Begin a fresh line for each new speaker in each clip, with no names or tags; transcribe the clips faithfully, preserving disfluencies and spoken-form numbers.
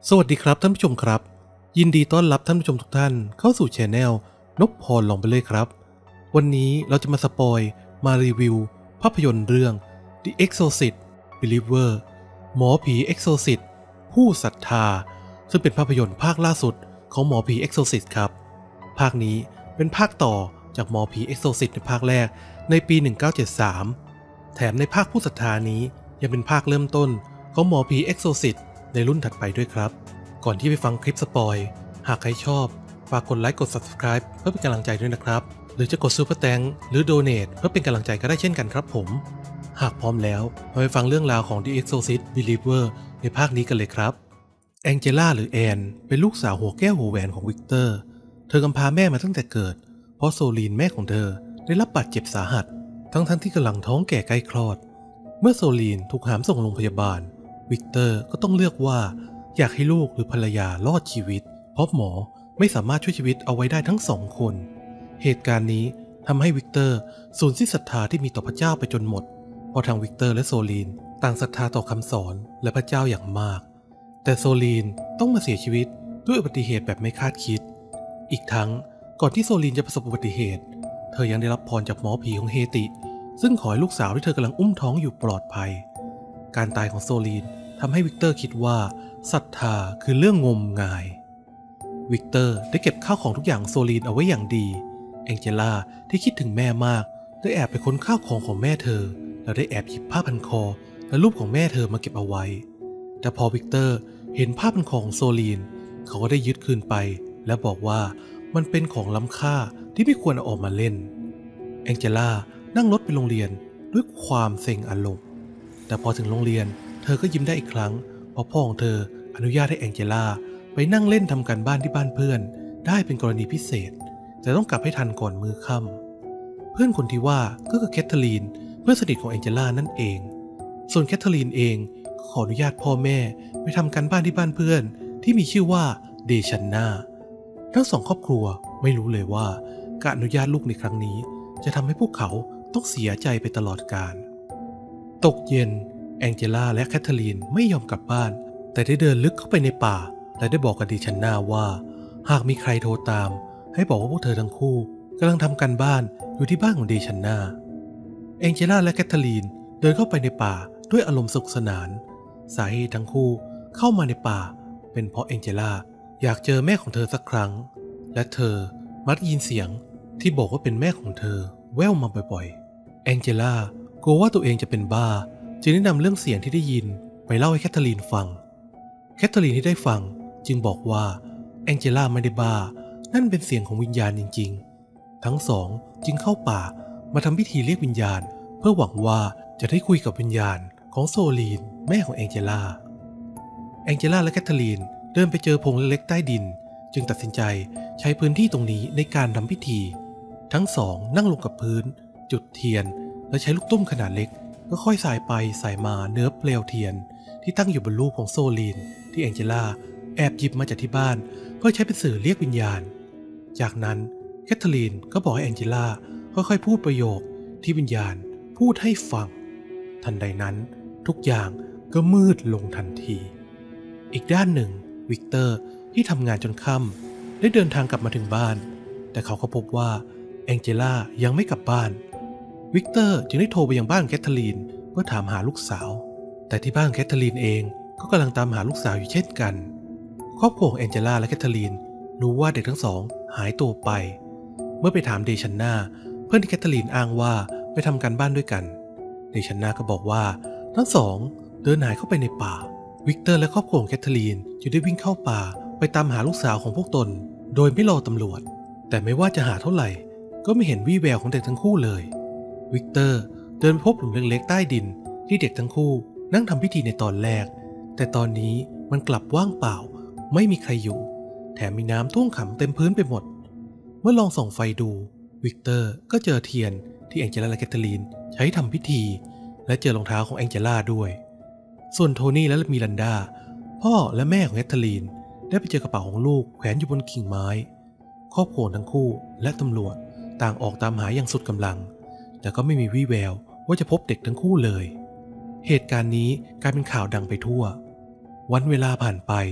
สวัสดีครับท่านผู้ชมครับยินดีต้อนรับท่านผู้ชมทุกท่านเข้าสู่ช anel นพพรลองไปเลยครับวันนี้เราจะมาสปอยมารีวิวภาพยนตร์เรื่อง The Exorcist Believer หมอผี Exorcist ผู้ศรัทธาซึ่งเป็นภาพยนตร์ภาคล่าสุดของหมอผี Exorcist ครับภาคนี้เป็นภาคต่อจากหมอผี Exorcist ในภาคแรกในปีหนึ่งเก้าเจ็ดสามแถมในภาคผู้ศรัทธานี้ยังเป็นภาคเริ่มต้นของหมอผี Exorcistในรุ่นถัดไปด้วยครับก่อนที่ไปฟังคลิปสปอยหากใครชอบฝากกดไลค์กด ซับสไครบ์ เพื่อเป็นกำลังใจด้วยนะครับหรือจะกดซูเปอร์แตงหรือโดเนทเพื่อเป็นกำลังใจก็ได้เช่นกันครับผมหากพร้อมแล้วมาไปฟังเรื่องราวของ The Exorcist Believer ในภาคนี้กันเลยครับแองเจล่าหรือแอนเป็นลูกสาวหัวแก้วหัวแหวนของวิกเตอร์เธอกำพร้าแม่มาตั้งแต่เกิดเพราะโซลีนแม่ของเธอได้รับบาดเจ็บสาหัสทั้งๆ ท, ที่กำลังท้องแก่ใกล้คลอดเมื่อโซลีนถูกหามส่งโรงพยาบาลวิกเตอร์ก็ต้องเลือกว่าอยากให้ลูกหรือภรรยารอดชีวิตเพราะหมอไม่สามารถช่วยชีวิตเอาไว้ได้ทั้งสองคนเหตุการณ์นี้ทำให้วิกเตอร์สูญสิ้นศรัทธาที่มีต่อพระเจ้าไปจนหมดเพราะทางวิกเตอร์และโซลีนต่างศรัทธาต่อคำสอนและพระเจ้าอย่างมากแต่โซลีนต้องมาเสียชีวิตด้วยอุบัติเหตุแบบไม่คาดคิดอีกทั้งก่อนที่โซลีนจะประสบอุบัติเหตุเธอยังได้รับพรจากหมอผีของเฮติซึ่งขอให้ลูกสาวที่เธอกำลังอุ้มท้องอยู่ปลอดภัยการตายของโซลีนทำให้วิกเตอร์คิดว่าศรัทธาคือเรื่องงมงายวิกเตอร์ได้เก็บข้าวของทุกอย่างโซลีนเอาไว้อย่างดีแองเจล่าที่คิดถึงแม่มากได้แอบไปค้นข้าวของของแม่เธอแล้วได้แอบหยิบผ้าพันคอและรูปของแม่เธอมาเก็บเอาไว้แต่พอวิกเตอร์เห็นผ้าพันคอของโซลีนเขาก็ได้ยึดคืนไปและบอกว่ามันเป็นของล้ำค่าที่ไม่ควรเอาออกมาเล่นแองเจล่านั่งรถไปโรงเรียนด้วยความเซ็งอารมณ์แต่พอถึงโรงเรียนเธอก็ยิ้มได้อีกครั้งเพราะพ่อของเธออนุญาตให้แองเจล่าไปนั่งเล่นทำการบ้านที่บ้านเพื่อนได้เป็นกรณีพิเศษแต่ต้องกลับให้ทันก่อนมื้อค่ำเพื่อนคนที่ว่าก็คือแคทเธอรีนเพื่อนสนิทของแองเจล่านั่นเองส่วนแคทเธอรีนเองขออนุญาตพ่อแม่ไปทำการบ้านที่บ้านเพื่อนที่มีชื่อว่าเดชันนาทั้งสองครอบครัวไม่รู้เลยว่าการอนุญาตลูกในครั้งนี้จะทำให้พวกเขาต้องเสียใจไปตลอดกาลตกเย็นแองเจล่าและแคทเธอรีนไม่ยอมกลับบ้านแต่ได้เดินลึกเข้าไปในป่าและได้บอกกับดิชันนาว่าหากมีใครโทรตามให้บอกว่าพวกเธอทั้งคู่กำลังทำการบ้านอยู่ที่บ้านของดิชันนาแองเจล่าและแคทเธอรีนเดินเข้าไปในป่าด้วยอารมณ์สนุกสนานสาเหตุทั้งคู่เข้ามาในป่าเป็นเพราะแองเจล่าอยากเจอแม่ของเธอสักครั้งและเธอมักได้ยินเสียงที่บอกว่าเป็นแม่ของเธอแว่วมาบ่อยๆแองเจล่ากลัวว่าตัวเองจะเป็นบ้าจึงได้นำเรื่องเสียงที่ได้ยินไปเล่าให้แคทเธอรีนฟังแคทเธอรีนที่ได้ฟังจึงบอกว่าแองเจล่าไม่ได้บ้านั่นเป็นเสียงของวิญญาณจริงๆทั้งสองจึงเข้าป่ามาทำพิธีเรียกวิญญาณเพื่อหวังว่าจะได้คุยกับวิญญาณของโซลีนแม่ของแองเจล่าแองเจล่าและแคทเธอรีนเดินไปเจอพงเล็กๆใต้ดินจึงตัดสินใจใช้พื้นที่ตรงนี้ในการทำพิธีทั้งสองนั่งลงกับพื้นจุดเทียนและใช้ลูกตุ้มขนาดเล็กก็ค่อยสายไปสายมาเนื้อเปลวเทียนที่ตั้งอยู่บนรูปของโซลีนที่แองเจล่าแอบหยิบมาจากที่บ้านเพื่อใช้เป็นสื่อเรียกวิญญาณจากนั้นแคทเธอรีนก็บอกให้แองเจล่าค่อยๆพูดประโยคที่วิญญาณพูดให้ฟังทันใดนั้นทุกอย่างก็มืดลงทันทีอีกด้านหนึ่งวิกเตอร์ที่ทำงานจนค่ำได้เดินทางกลับมาถึงบ้านแต่เขาก็พบว่าแองเจล่ายังไม่กลับบ้านวิกเตอร์จึงได้โทรไปยังบ้านแคทเธอรีนเพื่อถามหาลูกสาวแต่ที่บ้านแคทเธอรีนเองก็กำลังตามหาลูกสาวอยู่เช่นกันครอบครัวของแองเจล่าและแคทเธอรีนรู้ว่าเด็กทั้งสองหายตัวไปเมื่อไปถามเดชันนาเพื่อนที่แคทเธอรีนอ้างว่าไปทำการบ้านด้วยกันเดชันนาก็บอกว่าทั้งสองเดินหายเข้าไปในป่าวิกเตอร์และครอบครัวของแคทเธอรีนจึงได้วิ่งเข้าป่าไปตามหาลูกสาวของพวกตนโดยไม่รอตำรวจแต่ไม่ว่าจะหาเท่าไหร่ก็ไม่เห็นวี่แววของเด็กทั้งคู่เลยวิกเตอร์เดินไปพบหลุมเล็กๆใต้ดินที่เด็กทั้งคู่นั่งทำพิธีในตอนแรกแต่ตอนนี้มันกลับว่างเปล่าไม่มีใครอยู่แถมมีน้ำท่วมขังเต็มพื้นไปหมดเมื่อลองส่องไฟดูวิกเตอร์ก็เจอเทียนที่แองเจล่าและแคทเธอรีนใช้ทำพิธีและเจอรองเท้าของแองเจล่าด้วยส่วนโทนี่และมิรันดาพ่อและแม่ของแคทเธอรีนได้ไปเจอกระเป๋าของลูกแขวนอยู่บนกิ่งไม้ครอบครัวทั้งคู่และตำรวจต่างออกตามหาอย่างสุดกำลังแต่ก็ไม่มีวี่แววว่าจะพบเด็กทั้งคู่เลยเหตุการณ์นี้กลายเป็นข่าวดังไปทั่ววันเวลาผ่านไป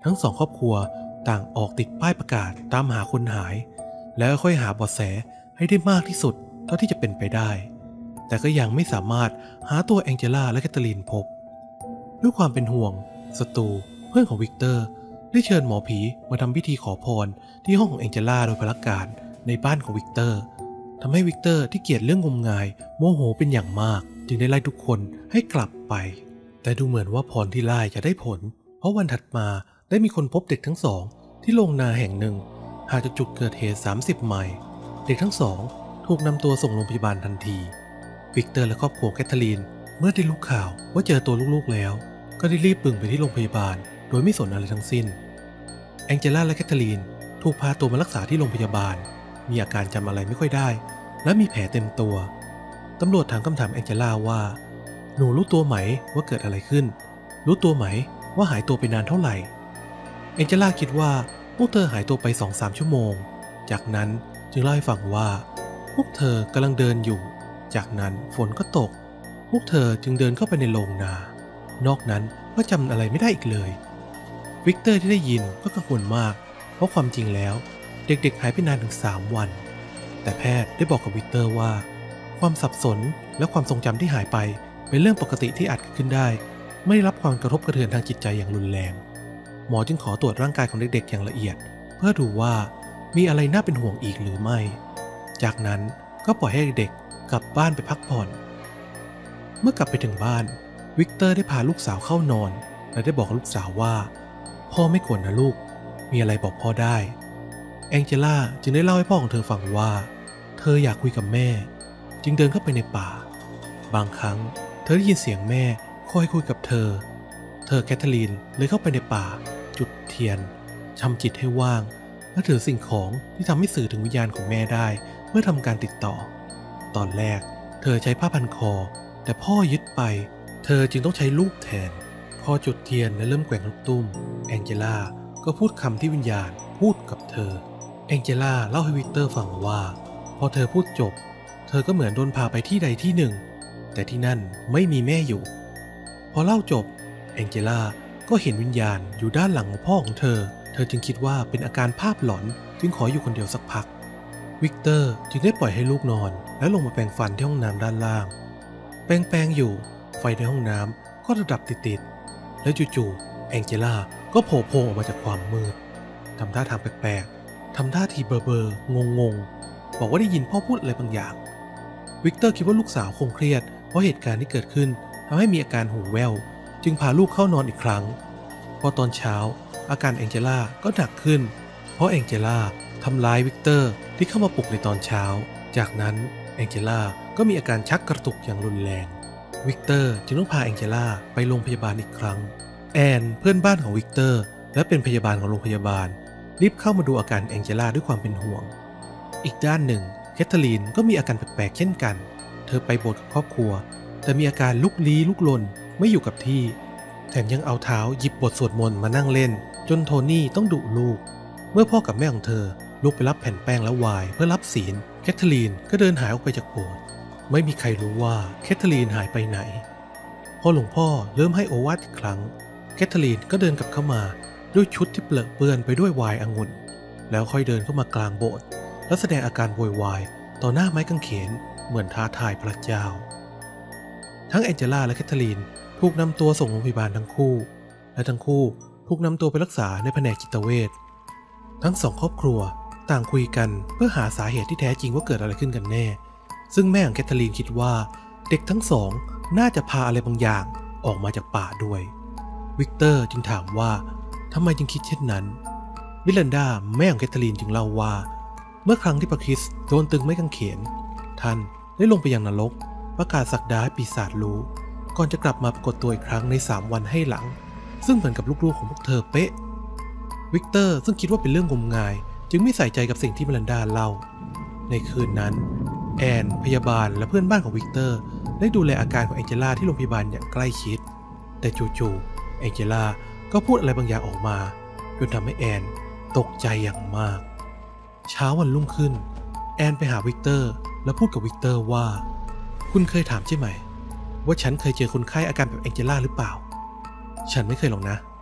ทั้งสองครอบครัวต่างออกติดป้ายประกาศตามหาคนหายแล้วค่อยหาเบาะแสให้ได้มากที่สุดเท่าที่จะเป็นไปได้แต่ก็ยังไม่สามารถหาตัวแองเจล่าและแคทเธอรีนพบด้วยความเป็นห่วงสตูเพื่อนของวิกเตอร์ได้เชิญหมอผีมาทำพิธีขอพรที่ห้องของแองเจล่าโดยพลการในบ้านของวิกเตอร์ทำให้วิกเตอร์ที่เกลียดเรื่องงมงายโมโหเป็นอย่างมากจึงได้ไล่ทุกคนให้กลับไปแต่ดูเหมือนว่าพรที่ไล่จะได้ผลเพราะวันถัดมาได้มีคนพบเด็กทั้งสองที่โรงนาแห่งหนึ่งห่างจากจุดเกิดเหตุสามสิบไมล์เด็กทั้งสองถูกนำตัวส่งโรงพยาบาลทันทีวิกเตอร์และครอบครัวแคทเธอรีนเมื่อได้รู้ข่าวว่าเจอตัวลูกๆแล้วก็ได้รีบบึ่งไปที่โรงพยาบาลโดยไม่สนอะไรทั้งสิ้นแองเจล่าและแคทเธอรีนถูกพาตัวมารักษาที่โรงพยาบาลมีอาการจำอะไรไม่ค่อยได้และมีแผลเต็มตัวตำรวจถามคำถามแองเจล่าว่าหนูรู้ตัวไหมว่าเกิดอะไรขึ้นรู้ตัวไหมว่าหายตัวไปนานเท่าไหร่แองเจล่าคิดว่าพวกเธอหายตัวไป สองถึงสาม ชั่วโมงจากนั้นจึงเล่าให้ฟังว่าพวกเธอกำลังเดินอยู่จากนั้นฝนก็ตกพวกเธอจึงเดินเข้าไปในโรงนานอกนั้นก็จำอะไรไม่ได้อีกเลยวิกเตอร์ที่ได้ยินก็กังวลมากเพราะความจริงแล้วเด็กๆหายไปนานถึงสามวันแต่แพทย์ได้บอกกับวิกเตอร์ว่าความสับสนและความทรงจำที่หายไปเป็นเรื่องปกติที่อาจเกิดขึ้นได้ไม่ได้รับความกระทบกระเทือนทางจิตใจอย่างรุนแรงหมอจึงขอตรวจร่างกายของเด็กๆอย่างละเอียดเพื่อดูว่ามีอะไรน่าเป็นห่วงอีกหรือไม่จากนั้นก็ปล่อยให้เด็กๆกลับบ้านไปพักผ่อนเมื่อกลับไปถึงบ้านวิกเตอร์ได้พาลูกสาวเข้านอนและได้บอกกับลูกสาวว่าพ่อไม่กวนนะลูกมีอะไรบอกพ่อได้แองเจล่าจึงได้เล่าให้พ่อของเธอฟังว่าเธออยากคุยกับแม่จึงเดินเข้าไปในป่าบางครั้งเธอได้ยินเสียงแม่คอยคุยกับเธอเธอแคทเธอรีนเลยเข้าไปในป่าจุดเทียนทำจิตให้ว่างและถือสิ่งของที่ทำให้สื่อถึงวิญญาณของแม่ได้เพื่อทำการติดต่อตอนแรกเธอใช้ผ้าพันคอแต่พ่อยึดไปเธอจึงต้องใช้ลูกแทนพอจุดเทียนและเริ่มแกว่งลูกตุ้มแองเจล่าก็พูดคำที่วิญญาณพูดกับเธอแองเจล่าเล่าให้วิกเตอร์ฟังว่าพอเธอพูดจบเธอก็เหมือนโดนพาไปที่ใดที่หนึ่งแต่ที่นั่นไม่มีแม่อยู่พอเล่าจบแองเจล่าก็เห็นวิญญาณอยู่ด้านหลังของพ่อของเธอเธอจึงคิดว่าเป็นอาการภาพหลอนจึงขออยู่คนเดียวสักพักวิกเตอร์จึงได้ปล่อยให้ลูกนอนและลงมาแปรงฟันที่ห้องน้ำด้านล่างแปรงแปรงอยู่ไฟในห้องน้ำก็ระดับติดๆและจู่ๆแองเจล่าก็โผล่โผล่ออกมาจากความมืดทำท่าทางแปลกๆทำท่าทีเบอร์ๆงงๆบอกว่าได้ยินพ่อพูดอะไรบางอย่างวิกเตอร์คิดว่าลูกสาวคงเครียดเพราะเหตุการณ์ที่เกิดขึ้นทำให้มีอาการหูแว่วจึงพาลูกเข้านอนอีกครั้งพอตอนเช้าอาการแองเจล่าก็หนักขึ้นเพราะแองเจล่าทำร้ายวิกเตอร์ที่เข้ามาปลุกในตอนเช้าจากนั้นแองเจล่าก็มีอาการชักกระตุกอย่างรุนแรงวิกเตอร์จึงต้องพาแองเจล่าไปโรงพยาบาลอีกครั้งแอนเพื่อนบ้านของวิกเตอร์และเป็นพยาบาลของโรงพยาบาลรีบเข้ามาดูอาการแองเจล่าด้วยความเป็นห่วงอีกด้านหนึ่งแคทเธอรีนก็มีอาการแปลกๆเช่นกันเธอไปโบสถ์กับครอบครัวแต่มีอาการลุกลี้ลุกลนไม่อยู่กับที่แถมยังเอาเท้าหยิบบทสวดมนต์มานั่งเล่นจนโทนี่ต้องดุลูกเมื่อพ่อกับแม่ของเธอลุกไปรับแผ่นแป้งและไวน์เพื่อรับศีลแคทเธอรีนก็เดินหายออกไปจากโบสถ์ไม่มีใครรู้ว่าแคทเธอรีนหายไปไหนพอหลวงพ่อเริ่มให้โอวาทอีกครั้งแคทเธอรีนก็เดินกลับเข้ามาด้วยชุดที่เปรอะเปื้อนไปด้วยไวน์องุ่นแล้วค่อยเดินเข้ามากลางโบสถ์และแสดงอาการโวยวายต่อหน้าไม้กางเขนเหมือนท้าทายพระเจ้าทั้งแองเจล่าและแคทเธอรีนถูกนำตัวส่งโรงพยาบาลทั้งคู่และทั้งคู่ถูกนำตัวไปรักษาในแผนกจิตเวชทั้งสองครอบครัวต่างคุยกันเพื่อหาสาเหตุที่แท้จริงว่าเกิดอะไรขึ้นกันแน่ซึ่งแม่ของแคทเธอรีนคิดว่าเด็กทั้งสองน่าจะพาอะไรบางอย่างออกมาจากป่าด้วยวิกเตอร์จึงถามว่าทำไมจึงคิดเช่นนั้นมิลันดาแม่ของแคทเธอรีนจึงเล่าว่าเมื่อครั้งที่พระคริสต์โดนตึงไม้กางเขนท่านได้ลงไปยังนรกประกาศศักดาให้ปีศาจรู้ก่อนจะกลับมาปรากฏตัวอีกครั้งในสามวันให้หลังซึ่งเหมือนกับลูกๆของพวกเธอเป๊ะวิกเตอร์ซึ่งคิดว่าเป็นเรื่องงมงายจึงไม่ใส่ใจกับสิ่งที่มิลันดาเล่าในคืนนั้นแอนพยาบาลและเพื่อนบ้านของวิกเตอร์ได้ดูแลอาการของแองเจล่าที่โรงพยาบาลอย่างใกล้ชิดแต่จู่ๆแองเจล่าก็พูดอะไรบางอย่างออกมาจนทำให้แอนตกใจอย่างมากเช้าวันรุ่งขึ้นแอนไปหาวิกเตอร์และพูดกับวิกเตอร์ว่าคุณเคยถามใช่ไหมว่าฉันเคยเจอคนไข้อาการแบบแองเจล่าหรือเปล่าฉันไม่เคยหรอกนะ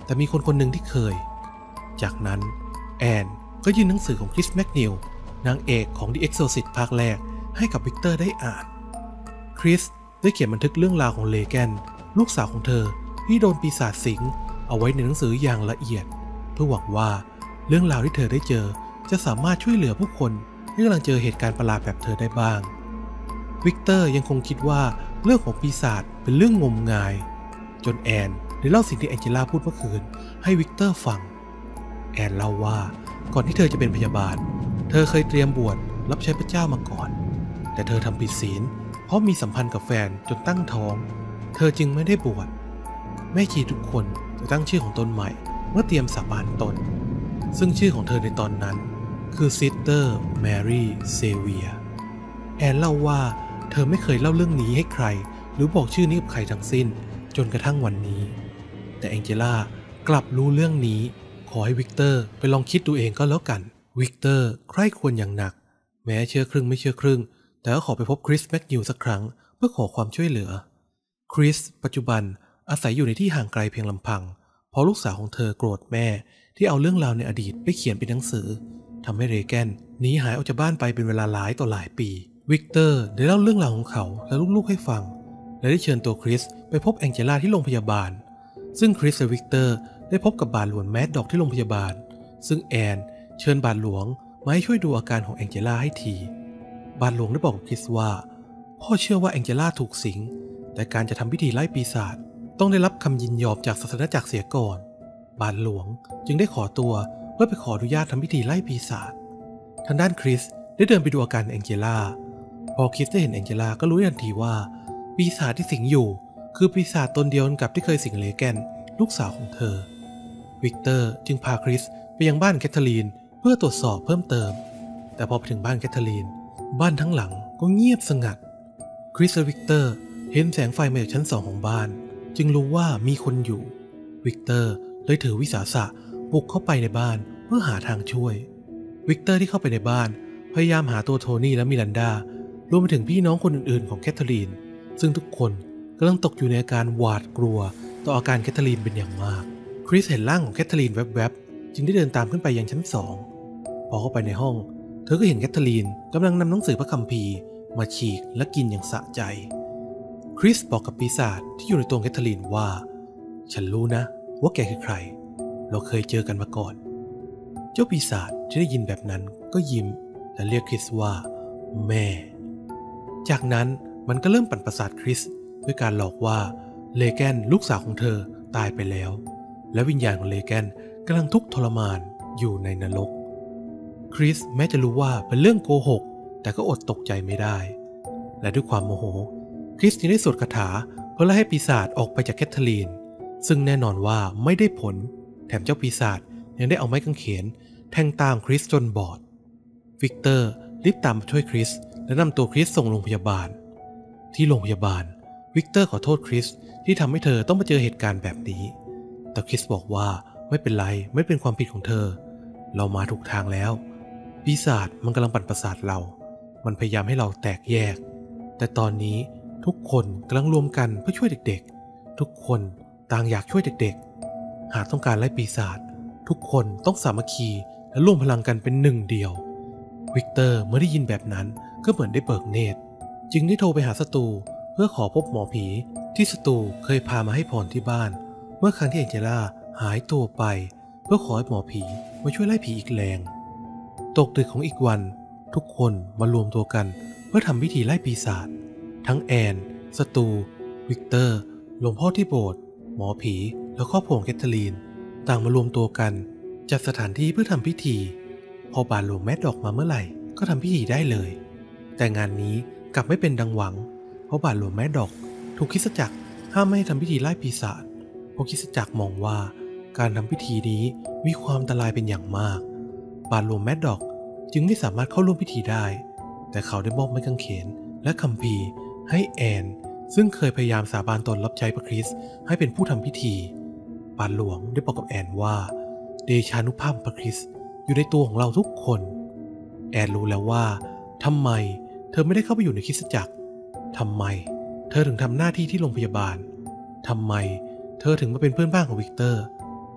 แต่มีคนคนหนึ่งที่เคยจากนั้นแอนก็ยื่นหนังสือของคริสแมคนิลนางเอกของ The Exorcist ภาคแรกให้กับวิกเตอร์ได้อ่านคริสได้เขียนบันทึกเรื่องราวของเลแกนลูกสาวของเธอที่โดนปีศาจสิงเอาไว้ในหนังสืออย่างละเอียดเพื่อหวังว่าเรื่องราวที่เธอได้เจอจะสามารถช่วยเหลือผู้คนที่กำลังเจอเหตุการณ์ประหลาดแบบเธอได้บ้างวิกเตอร์ยังคงคิดว่าเรื่องของปีศาจเป็นเรื่องงมงายจนแอนได้เล่าสิ่งที่แองเจล่าพูดเมื่อคืนให้วิกเตอร์ฟังแอนเล่าว่าก่อนที่เธอจะเป็นพยาบาลเธอเคยเตรียมบวชรับใช้พระเจ้ามาก่อนแต่เธอทำผิดศีลเพราะมีสัมพันธ์กับแฟนจนตั้งท้องเธอจึงไม่ได้บวชแม่ชีทุกคนจะตั้งชื่อของตนใหม่เมื่อเตรียมสาบานตนซึ่งชื่อของเธอในตอนนั้นคือซิสเตอร์แมรี่เซเวียแอนเล่าว่าเธอไม่เคยเล่าเรื่องนี้ให้ใครหรือบอกชื่อนี้กับใครทั้งสิ้นจนกระทั่งวันนี้แต่แองเจล่ากลับรู้เรื่องนี้ขอให้วิกเตอร์ไปลองคิดดูเองก็แล้วกันวิกเตอร์ใคร่ครวญอย่างหนักแม้เชื่อครึ่งไม่เชื่อครึ่งแต่ก็ขอไปพบคริสแมคนิลสักครั้งเพื่อขอความช่วยเหลือคริสปัจจุบันอาศัยอยู่ในที่ห่างไกลเพียงลำพังเพราะลูกสาวของเธอโกรธแม่ที่เอาเรื่องราวในอดีตไปเขียนเป็นหนังสือทำให้เรแกนหนีหายออกจากบ้านไปเป็นเวลาหลายต่อหลายปีวิกเตอร์ได้เล่าเรื่องราวของเขาและลูกๆให้ฟังและได้เชิญตัวคริสไปพบแองเจล่าที่โรงพยาบาลซึ่งคริสและวิกเตอร์ได้พบกับบาทหลวงแมดด็อกที่โรงพยาบาลซึ่งแอนเชิญบาทหลวงมาให้ช่วยดูอาการของแองเจล่าให้ทีบาทหลวงได้บอกกับคริสว่าพ่อเชื่อว่าแองเจล่าถูกสิงแต่การจะทำพิธีไล่ปีศาจต้องได้รับคำยินยอมจากศาสนจักรเสียก่อนบาทหลวงจึงได้ขอตัวเพื่อไปขออนุญาตทำพิธีไล่ปีศาจทางด้านคริสได้เดินไปดูอาการแองเจล่าพอคริสได้เห็นแองเจล่าก็รู้ทันทีว่าปีศาจที่สิงอยู่คือปีศาจตนเดียวกันกับที่เคยสิงเลแกนลูกสาวของเธอวิกเตอร์จึงพาคริสไปยังบ้านแคทเธอรีนเพื่อตรวจสอบเพิ่มเติมแต่พอไปถึงบ้านแคทเธอรีนบ้านทั้งหลังก็เงียบสงัดคริสและวิกเตอร์เห็นแสงไฟมาจากชั้นสองของบ้านจึงรู้ว่ามีคนอยู่วิกเตอร์เลยถือวิสาสะบุกเข้าไปในบ้านเพื่อหาทางช่วยวิกเตอร์ที่เข้าไปในบ้านพยายามหาตัวโทนี่และมิรันดารวมไปถึงพี่น้องคนอื่นๆของแคทเธอรีนซึ่งทุกคนกำลังตกอยู่ในอาการหวาดกลัวต่ออาการแคทเธอรีนเป็นอย่างมากคริสเห็นร่างของแคทเธอรีนแวบๆจึงได้เดินตามขึ้นไปยังชั้นสองพอเข้าไปในห้องเธอก็เห็นแคทเธอรีนกำลังนำหนังสือพระคัมภีร์มาฉีกและกินอย่างสะใจคริสบอกกับปีศาจที่อยู่ในตัวแคทเธอรีนว่าฉันรู้นะว่าแกคือใครเราเคยเจอกันมาก่อนเจ้าปีศาจที่ได้ยินแบบนั้นก็ยิ้มและเรียกคริสว่าแม่จากนั้นมันก็เริ่มปั่นประสาทคริสด้วยการหลอกว่าเลแกนลูกสาวของเธอตายไปแล้วและวิญญาณของเลแกนกำลังทุกข์ทรมานอยู่ในนรกคริสแม้จะรู้ว่าเป็นเรื่องโกหกแต่ก็อดตกใจไม่ได้และด้วยความโมโหคริสจึงได้สวดคาถาเพื่อไล่ให้ปีศาจออกไปจากแคทเธอรีนซึ่งแน่นอนว่าไม่ได้ผลแถมเจ้าปีศาจยังได้เอาไม้กางเขนแทงตามคริสจนบอดวิกเตอร์รีบตามมาช่วยคริสและนำตัวคริสส่งโรงพยาบาลที่โรงพยาบาลวิกเตอร์ขอโทษคริสที่ทำให้เธอต้องมาเจอเหตุการณ์แบบนี้แต่คริสบอกว่าไม่เป็นไรไม่เป็นความผิดของเธอเรามาถูกทางแล้วปีศาจมันกำลังปั่นประสาทเรามันพยายามให้เราแตกแยกแต่ตอนนี้ทุกคนกำลังรวมกันเพื่อช่วยเด็กๆทุกคนต่างอยากช่วยเด็กๆหากต้องการไล่ปีศาจทุกคนต้องสามัคคีและร่วมพลังกันเป็นหนึ่งเดียววิกเตอร์เมื่อได้ยินแบบนั้นก็เหมือนได้เบิกเนตรจึงได้โทรไปหาสตูเพื่อขอพบหมอผีที่สตูเคยพามาให้พรที่บ้านเมื่อครั้งที่แองเจล่าหายตัวไปเพื่อขอให้หมอผีมาช่วยไล่ผีอีกแรงตกดึกของอีกวันทุกคนมารวมตัวกันเพื่อทำพิธีไล่ปีศาจทั้งแอนสตูวิกเตอร์หลวงพ่อที่โบสถ์หมอผีและครอบครัวแคทเธอรีนต่างมารวมตัวกันจัดสถานที่เพื่อทำพิธีพอบาทหลวงแมดด็อกมาเมื่อไหร่ก็ทำพิธีได้เลยแต่งานนี้กลับไม่เป็นดังหวังเพราะบาทหลวงแมดด็อกถูกคริสตจักรห้ามไม่ให้ทำพิธีไล่ปีศาจเพราะคริสตจักรมองว่าการทำพิธีนี้มีความอันตรายเป็นอย่างมากบาทหลวงแมดด็อกจึงไม่สามารถเข้าร่วมพิธีได้แต่เขาได้มอบไม้กางเขนและคัมภีร์ให้แอนซึ่งเคยพยายามสาบานตนรับใช้พระคริสต์ให้เป็นผู้ทำพิธีบาทหลวงได้บอกกับแอนว่าเดชานุภาพพระคริสต์อยู่ในตัวของเราทุกคนแอนรู้แล้วว่าทำไมเธอไม่ได้เข้าไปอยู่ในคริสตจักรทำไมเธอถึงทำหน้าที่ที่โรงพยาบาลทำไมเธอถึงมาเป็นเพื่อนบ้านของวิกเตอร์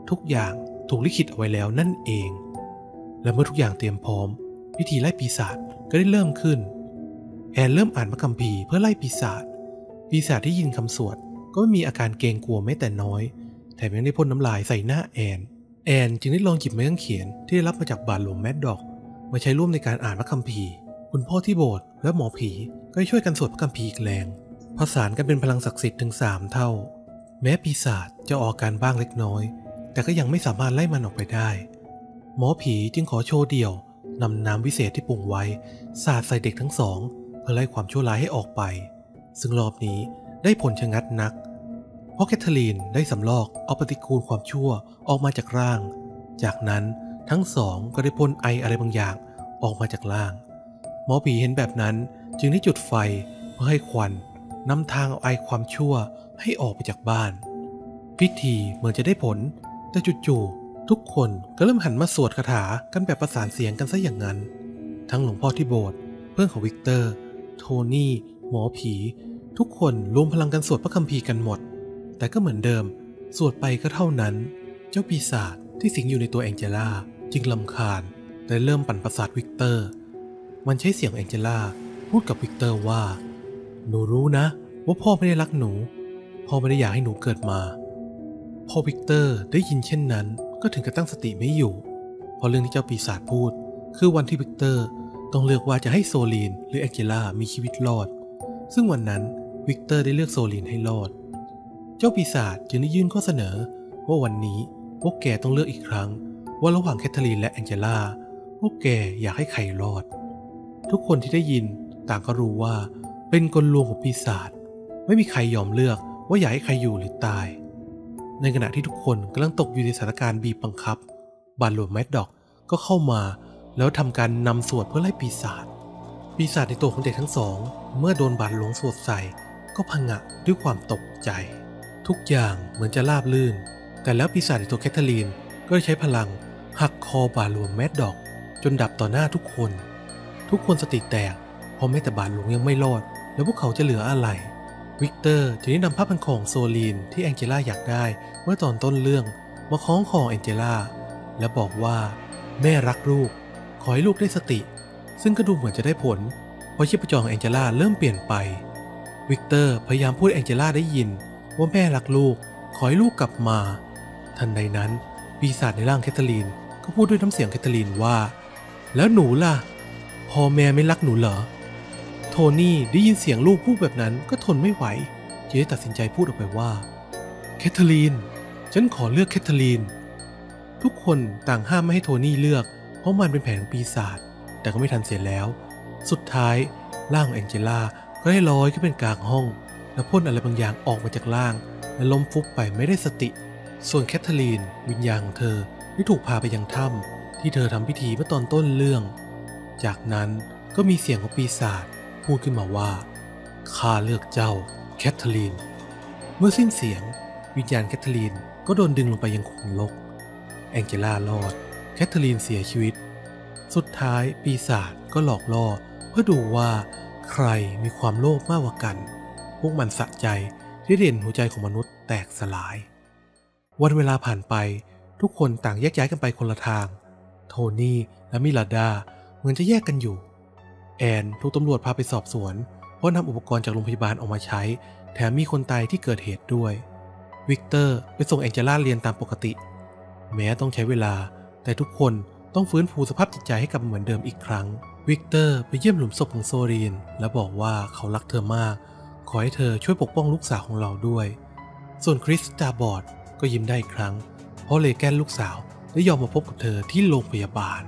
ทุกอย่างถูกลิขิตเอาไว้แล้วนั่นเองและเมื่อทุกอย่างเตรียมพร้อมพิธีไล่ปีศาจก็ได้เริ่มขึ้นแอนเริ่มอ่านพระคัมภีร์เพื่อไล่ปีศาจปีศาจที่ยินคำสวดก็ไม่มีอาการเกรงกลัวแม้แต่น้อยแถมยังได้พ่นน้ำลายใส่หน้าแอนแอนจึงได้ลองหยิบไม้กางเขนที่ได้รับมาจากบาทหลวงแมดด็อกมาใช้ร่วมในการอ่านพระคัมภีร์คุณพ่อที่โบสถ์และหมอผีก็ได้ช่วยกันสวดพระคัมภีร์อีกแรงผสานกันเป็นพลังศักดิ์สิทธิ์ถึงสามเท่าแม้ปีศาจจะออกการบ้างเล็กน้อยแต่ก็ยังไม่สามารถไล่มันออกไปได้หมอผีจึงขอโชว์เดี่ยวนำน้ำวิเศษที่ปรุงไว้สาดใส่เด็กทั้งสองเพื่อไล่ความชั่วร้ายให้ออกไปซึ่งรอบนี้ได้ผลชะงัดนักเพราะแคทเธอรีนได้สำลอกเอาปฏิกูลความชั่วออกมาจากร่างจากนั้นทั้งสองก็ได้พ่นไออะไรบางอย่างออกมาจากร่างหมอผีเห็นแบบนั้นจึงได้จุดไฟเพื่อให้ควันนำทางเอาไอความชั่วให้ออกไปจากบ้านพิธีเหมือนจะได้ผลแต่จู่ๆทุกคนก็เริ่มหันมาสวดคาถากันแบบประสานเสียงกันซะอย่างนั้นทั้งหลวงพ่อที่โบสถ์เพื่อนของวิกเตอร์โทนี่หมอผีทุกคนรวมพลังกันสวดพระคัมภีร์กันหมดแต่ก็เหมือนเดิมสวดไปก็เท่านั้นเจ้าปีศาจที่สิงอยู่ในตัวแองเจล่าจึงรำคาญและเริ่มปั่นประสาทวิกเตอร์มันใช้เสียงแองเจล่าพูดกับวิกเตอร์ว่าหนูรู้นะว่าพ่อไม่ได้รักหนูพ่อไม่ได้อยากให้หนูเกิดมาพอวิกเตอร์ได้ยินเช่นนั้นก็ถึงกับตั้งสติไม่อยู่เพราะเรื่องที่เจ้าปีศาจพูดคือวันที่วิกเตอร์ต้องเลือกว่าจะให้โซลีนหรือแองเจล่ามีชีวิตรอดซึ่งวันนั้นวิกเตอร์ได้เลือกโซลีนให้รอดเจ้าปีศาจจึงได้ยื่นข้อเสนอว่าวันนี้พวกแกต้องเลือกอีกครั้งว่าระหว่างแคทเธอรีนและแองเจล่าพวกแกอยากให้ใครรอดทุกคนที่ได้ยินต่างก็รู้ว่าเป็นกลลวงของปีศาจไม่มีใครยอมเลือกว่าอยากให้ใครอยู่หรือตายในขณะที่ทุกคนกำลังตกอยู่ในสถานการณ์บีบบังคับบาทหลวงแมดด็อกก็เข้ามาแล้วทำการนำสวดเพื่อไล่ปีศาจปีศาจในตัวของเด็กทั้งสองเมื่อโดนบาทหลวงสวดใส่ก็ผงะด้วยความตกใจทุกอย่างเหมือนจะราบลื่นแต่แล้วปีศาจในตัวแคทเธอรีนก็ได้ใช้พลังหักคอบาทหลวงแมดด็อกจนดับต่อหน้าทุกคนทุกคนสติแตกเพราะแม้แต่บาทหลวงยังไม่รอดแล้วพวกเขาจะเหลืออะไรวิกเตอร์จึงได้นำผ้าพันคอของโซลีนที่แองเจล่าอยากได้เมื่อตอนต้นเรื่องมาคล้องคอแองเจล่าและบอกว่าแม่รักลูกขอให้ลูกได้สติซึ่งก็ดูเหมือนจะได้ผลเพราะชีพจรของแองเจล่าเริ่มเปลี่ยนไปวิกเตอร์พยายามพูดให้แองเจล่าได้ยินว่าแม่รักลูกขอให้ลูกกลับมาทันใดนั้นปีศาจในร่างแคทเธอรีนก็พูดด้วยน้ำเสียงแคทเธอรีนว่าแล้วหนูล่ะพ่อแม่ไม่รักหนูเหรอโทนี่ได้ยินเสียงลูกพูดแบบนั้นก็ทนไม่ไหวจึงได้ตัดสินใจพูดออกไปว่าแคทเธอรีนฉันขอเลือกแคทเธอรีนทุกคนต่างห้ามไม่ให้โทนี่เลือกเพราะมันเป็นแผนของปีศาจแต่ก็ไม่ทันเสียแล้วสุดท้ายร่างของแองเจล่าก็ได้ลอยขึ้นเป็นกลางห้องและพ่นอะไรบางอย่างออกมาจากร่างและล้มฟุบไปไม่ได้สติส่วนแคทเธอรีนวิญญาณของเธอได้ถูกพาไปยังถ้ำที่เธอทำพิธีเมื่อตอนต้นเรื่องจากนั้นก็มีเสียงของปีศาจพูดขึ้นมาว่าข้าเลือกเจ้าแคทเธอรีนเมื่อสิ้นเสียงวิญญาณแคทเธอรีนก็โดนดึงลงไปยังขุมนรกแองเจล่ารอดแคทเธอรีนเสียชีวิตสุดท้ายปีศาจก็หลอกล่อเพื่อดูว่าใครมีความโลภมากกว่ากันพวกมันสะใจที่เด่นหัวใจของมนุษย์แตกสลายวันเวลาผ่านไปทุกคนต่างแยกย้ายกันไปคนละทางโทนี่และมิลาดาเหมือนจะแยกกันอยู่แอนถูกตำรวจพาไปสอบสวนเพราะนำอุปกรณ์จากโรงพยาบาลออกมาใช้แถมมีคนตายที่เกิดเหตุด้วยวิกเตอร์ไปส่งแองเจล่าเรียนตามปกติแม้ต้องใช้เวลาแต่ทุกคนต้องฟื้นฟูสภาพจิตใจให้กลับเหมือนเดิมอีกครั้งวิกเตอร์ไปเยี่ยมหลุมศพของโซลีนและบอกว่าเขารักเธอมากขอให้เธอช่วยปกป้องลูกสาวของเราด้วยส่วนคริสตาบอดก็ยิ้มได้อีกครั้งเพราะเลแกนลูกสาวได้ยอมมาพบกับเธอที่โรงพยาบาล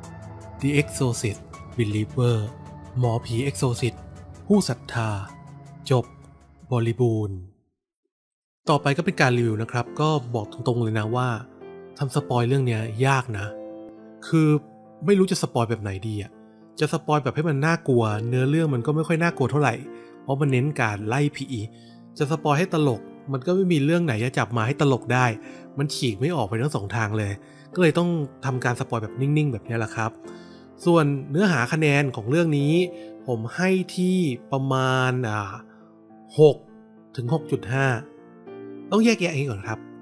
The Exorcist Believer หมอผี Exorcist ผู้ศรัทธาจบบริบูรณ์ต่อไปก็เป็นการรีวิวนะครับก็บอกตรงๆเลยนะว่าทำสปอยเรื่องนี้ยากนะคือไม่รู้จะสปอยแบบไหนดีอ่ะจะสปอยแบบให้มันน่ากลัวเนื้อเรื่องมันก็ไม่ค่อยน่ากลัวเท่าไหร่เพราะมันเน้นการไล่ผีจะสปอยให้ตลกมันก็ไม่มีเรื่องไหนจะจับมาให้ตลกได้มันฉีกไม่ออกไปทั้งสองทางเลยก็เลยต้องทำการสปอยแบบนิ่งๆแบบนี้แหละครับส่วนเนื้อหาคะแนนของเรื่องนี้ผมให้ที่ประมาณอ่าหกถึง หกจุดห้า ต้องแยกแยะเองก่อนครับถ้า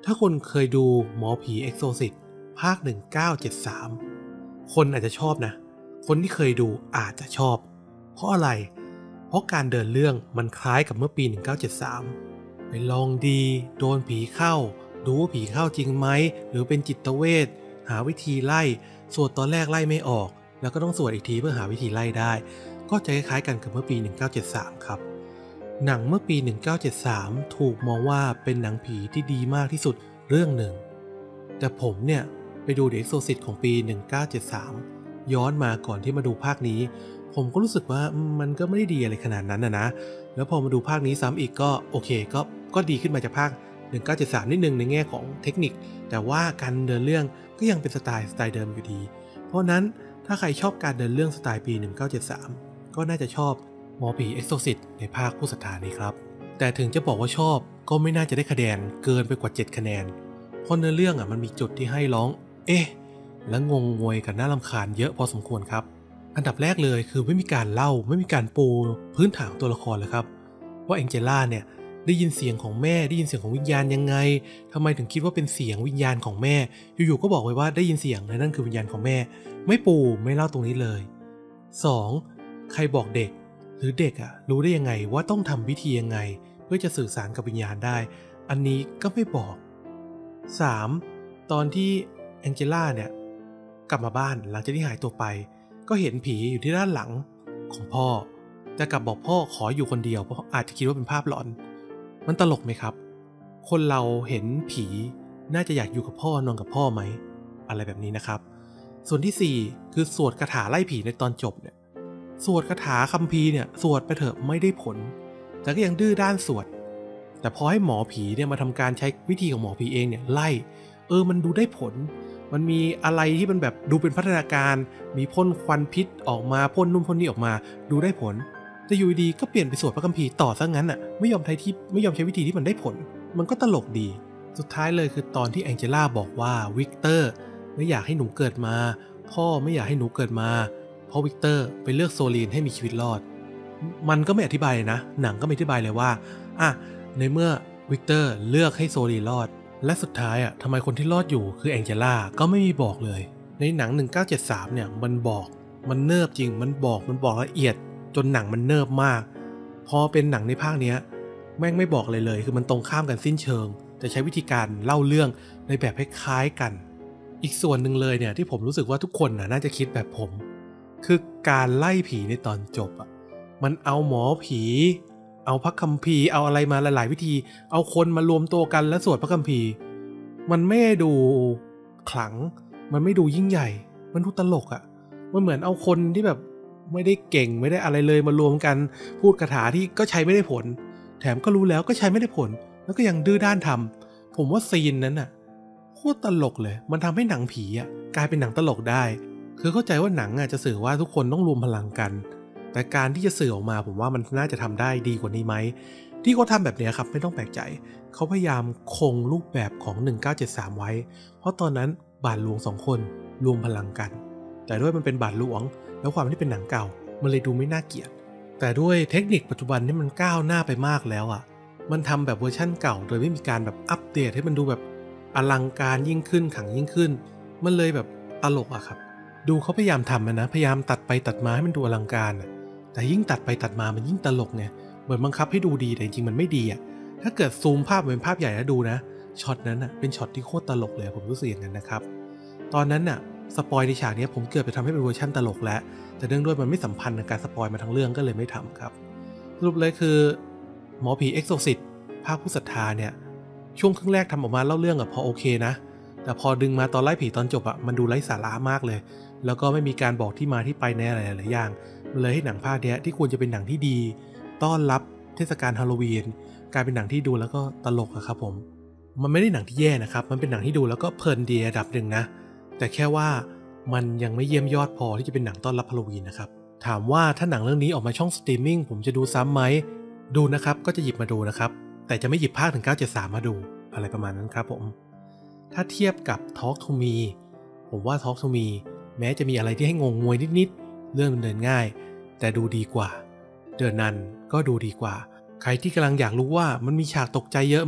ถ้าคนเคยดูหมอผีเอ็กโซซิตภาคหนึ่งเก้าเจ็ดสามคนอาจจะชอบนะคนที่เคยดูอาจจะชอบเพราะอะไรเพราะการเดินเรื่องมันคล้ายกับเมื่อปีหนึ่งเก้าเจ็ดสามไปลองดีโดนผีเข้าดูว่าผีเข้าจริงไหมหรือเป็นจิตเวชหาวิธีไล่สวดตอนแรกไล่ไม่ออกแล้วก็ต้องสวดอีกทีเพื่อหาวิธีไล่ได้ก็จะคล้ายๆกันกับเมื่อปีหนึ่งเก้าเจ็ดสามครับหนังเมื่อปีหนึ่งเก้าเจ็ดสามถูกมองว่าเป็นหนังผีที่ดีมากที่สุดเรื่องหนึ่งแต่ผมเนี่ยไปดู The Exorcist ของปีหนึ่งเก้าเจ็ดสามย้อนมาก่อนที่มาดูภาคนี้ผมก็รู้สึกว่ามันก็ไม่ได้ดีอะไรขนาดนั้นนะนะแล้วพอมาดูภาคนี้ซ้ำอีกก็โอเคก็ก็ดีขึ้นมาจากภาคหนึ่งเก้าเจ็ดสามนิดนึงในแง่ของเทคนิคแต่ว่าการเดินเรื่องก็ยังเป็นสไตล์สไตล์เดิมอยู่ดีเพราะนั้นถ้าใครชอบการเดินเรื่องสไตล์ปีหนึ่งเก้าเจ็ดสามก็น่าจะชอบหมอผี Exorcist ในภาคผู้ศรัทธานี้ครับแต่ถึงจะบอกว่าชอบก็ไม่น่าจะได้คะแนนเกินไปกว่าเจ็ดคะแนนเพราะเนื้อเรื่องอ่ะมันมีจุดที่ให้ร้องเอ๊ะและงงงวยกับน่ารำคาญเยอะพอสมควรครับอันดับแรกเลยคือไม่มีการเล่าไม่มีการปูพื้นฐานตัวละครเลยครับว่าแองเจล่าเนี่ยได้ยินเสียงของแม่ได้ยินเสียงของวิญญาณยังไงทำไมถึงคิดว่าเป็นเสียงวิญญาณของแม่อยู่ๆก็บอกไว้ว่าได้ยินเสียงและนั่นคือวิญญาณของแม่ไม่ปูไม่เล่าตรงนี้เลย สอง ใครบอกเด็กหรือเด็กอ่ะรู้ได้ยังไงว่าต้องทำพิธียังไงเพื่อจะสื่อสารกับวิญญาณได้อันนี้ก็ไม่บอก สาม ตอนที่แองเจล่าเนี่ยกลับมาบ้านหลังจากที่หายตัวไปก็เห็นผีอยู่ที่ด้านหลังของพ่อแต่กลับบอกพ่อขออยู่คนเดียวเพราะอาจจะคิดว่าเป็นภาพหลอนมันตลกไหมครับคนเราเห็นผีน่าจะอยากอยู่กับพ่อนอนกับพ่อไหมอะไรแบบนี้นะครับส่วนที่สี่คือสวดคาถาไล่ผีในตอนจบเนี่ยสวดคาถาคัมภีร์เนี่ยสวดไปเถอะไม่ได้ผลแต่ก็ยังดื้อด้านสวดแต่พอให้หมอผีเนี่ยมาทำการใช้วิธีของหมอผีเองเนี่ยไล่เออมันดูได้ผลมันมีอะไรที่มันแบบดูเป็นพัฒนาการมีพ่นควันพิษออกมาพ่นนุ่มพ่นนี่ออกมาดูได้ผลแต่อยู่ดีก็เปลี่ยนไปสวดพระคัมภีร์ต่อซะงั้นอ่ะไม่ยอมใช้ที่ไม่ยอมใช้วิธีที่มันได้ผลมันก็ตลกดีสุดท้ายเลยคือตอนที่แองเจล่าบอกว่าวิกเตอร์ไม่อยากให้หนูเกิดมาพ่อไม่อยากให้หนูเกิดมาเพราะวิกเตอร์ไปเลือกโซลีนให้มีชีวิตรอดมันก็ไม่อธิบายเลยนะหนังก็ไม่อธิบายเลยว่าอ่ะในเมื่อวิกเตอร์เลือกให้โซลีนรอดและสุดท้ายอ่ะทำไมคนที่รอดอยู่คือแองเจล่าก็ไม่มีบอกเลยในหนังหนึ่งเก้าเจ็ดสามเนี่ยมันบอกมันเนิบจริงมันบอกมันบอกละเอียดจนหนังมันเนิบมากพอเป็นหนังในภาคเนี้ยแม่งไม่บอกเลยเลยคือมันตรงข้ามกันสิ้นเชิงแต่ใช้วิธีการเล่าเรื่องในแบบคล้ายๆกันอีกส่วนหนึ่งเลยเนี่ยที่ผมรู้สึกว่าทุกคนน่ะน่าจะคิดแบบผมคือการไล่ผีในตอนจบอ่ะมันเอาหมอผีเอาพระคัมภีร์เอาอะไรมาหลายๆวิธีเอาคนมารวมตัวกันและสวดพระคัมภีร์มันไม่ดูขลังมันไม่ดูยิ่งใหญ่มันดูตลกอ่ะมันเหมือนเอาคนที่แบบไม่ได้เก่งไม่ได้อะไรเลยมารวมกันพูดคาถาที่ก็ใช้ไม่ได้ผลแถมก็รู้แล้วก็ใช้ไม่ได้ผลแล้วก็ยังดื้อด้านทำผมว่าซีนนั้นน่ะโคตรตลกเลยมันทำให้หนังผีอ่ะกลายเป็นหนังตลกได้คือเข้าใจว่าหนังอ่ะจะสื่อว่าทุกคนต้องรวมพลังกันแต่การที่จะสื่อออกมาผมว่ามันน่าจะทำได้ดีกว่านี้ไหมที่เขาทำแบบนี้ครับไม่ต้องแปลกใจเขาพยายามคงรูปแบบของหนึ่งเก้าเจ็ดสามไว้เพราะตอนนั้นบาทหลวงสองคนรวมพลังกันแต่ด้วยมันเป็นบาทหลวงแล้วความที่เป็นหนังเก่ามันเลยดูไม่น่าเกลียดแต่ด้วยเทคนิคปัจจุบันนี่มันก้าวหน้าไปมากแล้วอ่ะมันทำแบบเวอร์ชั่นเก่าโดยไม่มีการแบบอัปเดตให้มันดูแบบอลังการยิ่งขึ้นขลังยิ่งขึ้นมันเลยแบบตลกอะครับดูเขาพยายามทำนะพยายามตัดไปตัดมาให้มันดูอลังการแต่ยิ่งตัดไปตัดมามันยิ่งตลกไงเหมือนบังคับให้ดูดีแต่จริงมันไม่ดีอ่ะถ้าเกิดซูมภาพเป็นภาพใหญ่แล้วดูนะช็อตนั้นอ่ะเป็นช็อตที่โคตรตลกเลยผมรู้สึกอย่างนั้นนะครับตอนนั้นน่ะสปอยในฉากนี้ผมเกือบไปทำให้เป็นเวอร์ชั่นตลกแล้วแต่เนื่องด้วยมันไม่สัมพันธ์กับการสปอยมาทั้งเรื่องก็เลยไม่ทำครับสรุปเลยคือหมอผี Exorcist ภาคผู้ศรัทธาเนี่ยช่วงครึ่งแรกทำออกมาเล่าเรื่องอะพอโอเคนะแต่พอดึงมาตอนไล่ผีตอนจบอะมันดูไร้สาระมากเลยแล้วก็ไม่มีการบอกที่มาที่ไปในอะไรหลายอย่างมันเลยให้หนังภาคนี้ที่ควรจะเป็นหนังที่ดีต้อนรับเทศกาลฮาโลวีนกลายเป็นหนังที่ดูแล้วก็ตลกอะครับผมมันไม่ได้หนังที่แย่นะครับมันเป็นหนังที่ดูแล้วก็เพลินดีระดับหนึ่งนะแต่แค่ว่ามันยังไม่เยี่ยมยอดพอที่จะเป็นหนังต้อนรับฮาโลวีนนะครับถามว่าถ้าหนังเรื่องนี้ออกมาช่องสตรีมมิ่งผมจะดูซ้ำไหมดูนะครับก็จะหยิบมาดูนะครับแต่จะไม่หยิบภาคหนึ่งเก้าเจ็ดสามมาดูอะไรประมาณนั้นครับผมถ้าเทียบกับ Talk to Me ผมว่า Talk to Me แม้จะมีอะไรที่ให้งงงวยนิดๆเรื่องมันเดินง่ายแต่ดูดีกว่าเดินนันก็ดูดีกว่าใครที่กำลังอยากรู้ว่ามันมีฉากตกใจเยอะไหม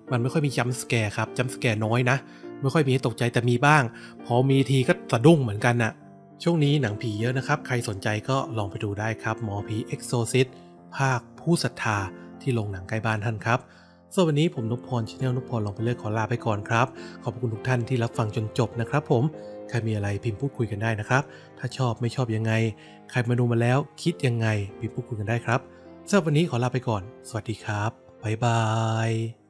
มันไม่ค่อยมีจัมป์สแกร์ครับจัมป์สแกร์น้อยนะไม่ค่อยมีให้ตกใจแต่มีบ้างพอมีทีก็สะดุ้งเหมือนกันน่ะช่วงนี้หนังผีเยอะนะครับใครสนใจก็ลองไปดูได้ครับหมอผี Exorcist ภาคผู้ศรัทธาที่โรงหนังใกล้บ้านท่านครับส่วนวันนี้ผมนพพร Channel นพพรลองไปเลือกขอลาไปก่อนครับขอบคุณทุกท่านที่รับฟังจนจบนะครับผมใครมีอะไรพิมพ์พูดคุยกันได้นะครับถ้าชอบไม่ชอบยังไงใครมาดูมาแล้วคิดยังไงพิมพ์พูดคุยกันได้ครับสำหรับวันนี้ขอลาไปก่อนสวัสดีครับบ๊ายบาย